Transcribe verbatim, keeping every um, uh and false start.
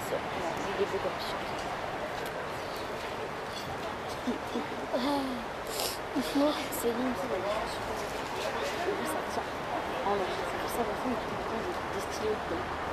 ça. Il est beau comme ça. C'est lindo. Ça tient. Ah non, c'est pour ça, la fin, il est distillé au